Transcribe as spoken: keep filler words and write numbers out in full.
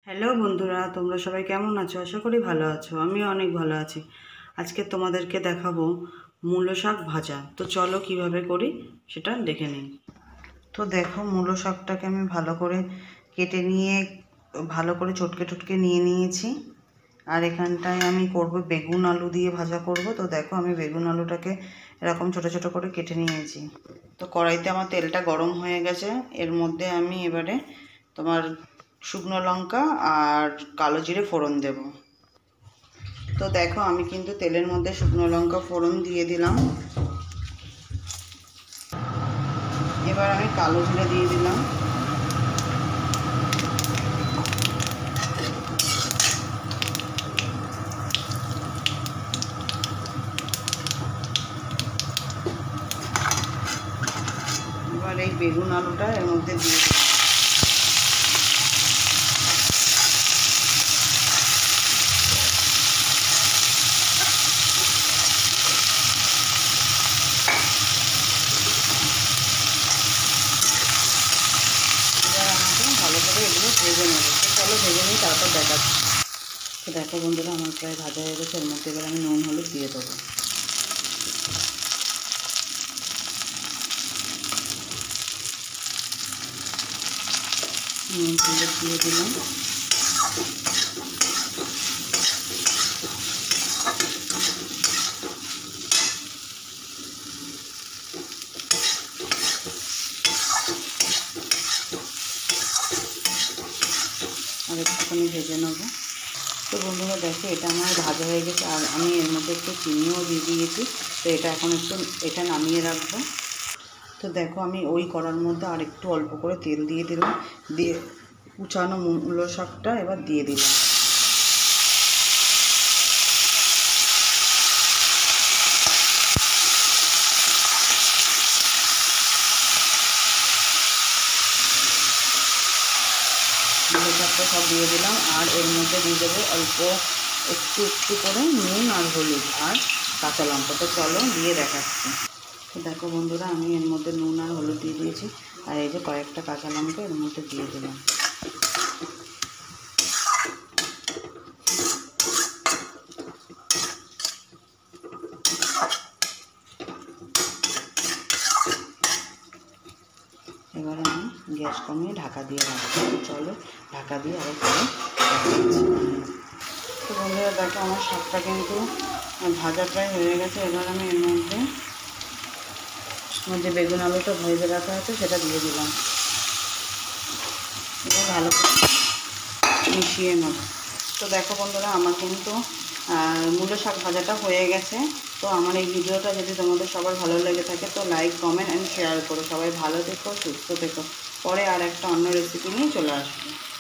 Hello বন্ধুরা, তোমরা সবাই কেমন আছো? আশা করি ভালো আছো। আমিও অনেক ভালো আছি। আজকে তোমাদেরকে দেখাবো মূলো শাক ভাজা। তো চলো কিভাবে করি সেটা দেখে নিই। তো দেখো, মূলো শাকটাকে আমি ভালো করে কেটে নিয়ে ভালো করে চটকে টটকে নিয়ে নিয়েছি। আর এখানটায় আমি করব বেগুন আলু দিয়ে ভাজা করব। তো দেখো, আমি বেগুন আলুটাকে এরকম ছোট ছোট করে কেটে নিয়েছি। তো কড়াইতে আমার তেলটা গরম হয়ে গেছে। এর মধ্যে আমি এবারে তোমার শুকনো লঙ্কা আর কালো জিরে ফোড়ন দেব। তো দেখো, আমি কিন্তু তেলের মধ্যে শুকনো লঙ্কা ফোড়ন দিয়ে দিলাম। এবার আমি কালো জিরে দিয়ে দিলাম। এবার এই বেগুন আলুটা এর মধ্যে দিয়ে দিলাম। ভালো করে এগুলো ভেজে নেবো। তো চলো ভেজে নিই, তারপর দেখাচ্ছি। তো দেখো বন্ধুরা, আমার প্রায় ভাজা হয়ে গেছে। এর মধ্যে এবার আমি নুন হলুদ দিয়ে দেবো। নুন হলুদ দিয়ে দিলাম। আর একটুখানি ভেজে নেবো। তো বন্ধুরা দেখো, এটা আমার ভাজা হয়ে গেছে। আর আমি এর মধ্যে একটু চিনিও দিয়ে দিয়েছি। তো এটা এখন একটু এটা নামিয়ে রাখবো। তো দেখো, আমি ওই কড়ার মধ্যে আর একটু অল্প করে তেল দিয়ে দিলাম। দিয়ে কুচানো মূলো শাকটা এবার দিয়ে দিলাম। মূলো শাকটা সব দিয়ে দিলাম। আর এর মধ্যে দিয়ে দেবো অল্প একটু একটু করে নুন আর হলুদ আর কাঁচা লঙ্কা। তো চলো দিয়ে দেখাচ্ছি। তো দেখো বন্ধুরা, আমি এর মধ্যে নুন আর হলুদ দিয়ে দিয়েছি। আর এই যে কয়েকটা কাঁচা লঙ্কা এর মধ্যে দিয়ে দিলাম। এবার আমি গ্যাস কমিয়ে ঢাকা দিয়ে রাখবো। চলো ঢাকা দিয়ে আরও পরে দেখাচ্ছি। তো বন্ধুরা দেখো, আমার শাকটা কিন্তু ভাজা প্রায় হয়ে গেছে। এবার আমি এর মধ্যে যে বেগুন আলুটা ভেজে রাখা আছে সেটা দিয়ে দিলাম। এবার ভালো করে মিশিয়ে নেব। তো দেখো বন্ধুরা, আমার কিন্তু মূলো শাক ভাজাটা হয়ে গেছে। তো আমার এই ভিডিওটা যদি তোমাদের সবার ভালো লেগে থাকে তো লাইক, কমেন্ট অ্যান্ড শেয়ার করো। সবাই ভালো থেকো, সুস্থ থেকো। পরে আর একটা অন্য রেসিপি নিয়ে চলে আসবো।